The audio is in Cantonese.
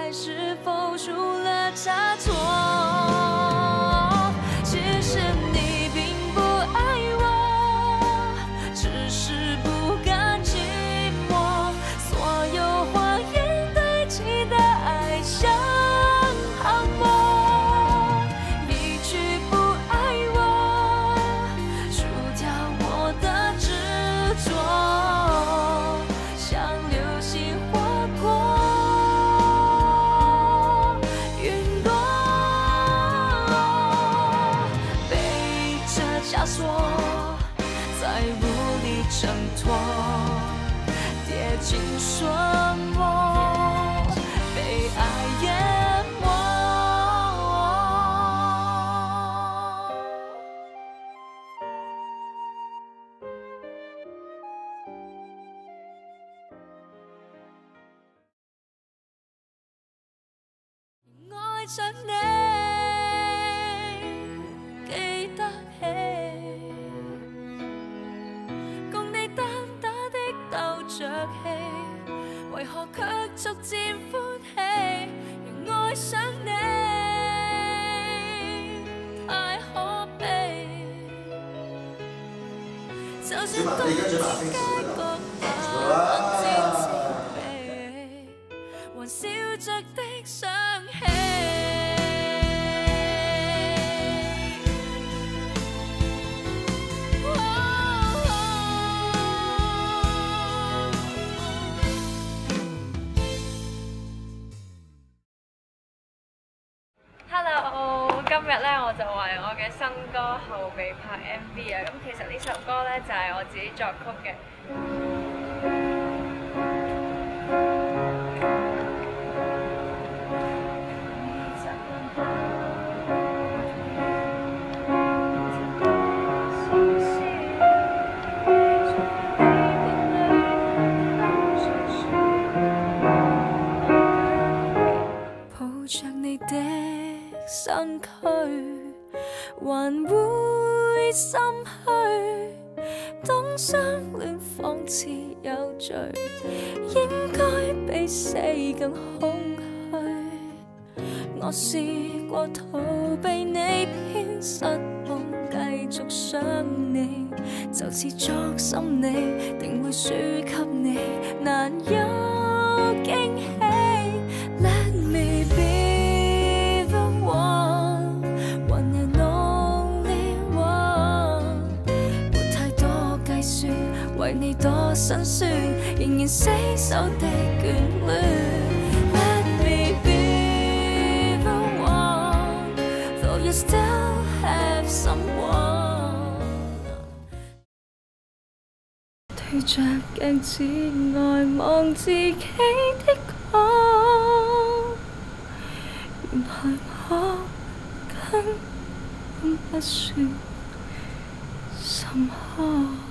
爱是否出了差错？其实你并不爱我，只是不甘寂寞。所有谎言堆积的爱像泡沫，一句不爱我，输掉我的执着，像流星划过。 枷锁，再无力挣脱，跌进漩涡，被爱淹没。愛着你。 為何卻逐漸歡喜？仍愛上你，太可悲。就算當街角不知自卑，還笑着的想起。 Hello， 今日咧我就為我嘅新歌後備拍 MV 啊！咁其實呢首歌咧就係我自己作曲嘅。 抱着你的身軀，還會心虛。當相戀仿似有罪，應該比死更空虛。我試過逃避你，偏失望，繼續想你，就似作心你，定會輸給你，難有驚喜。 Let me be the one, one and only one。沒太多計算，為你多辛酸，仍然死守的眷戀。Let me be the one, though you still have someone。對着鏡子外望自己的我。 原來我根本不算什麼。